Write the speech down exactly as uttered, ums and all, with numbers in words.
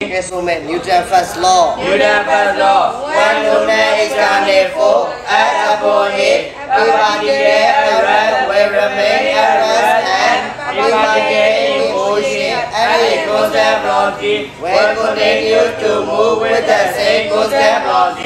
Instrument Newton first law. Newton first law. One lunar is counted for at upon it. If particle error will remain at rest and if particle in motion at a constant velocity will continue to move with the same constant velocity.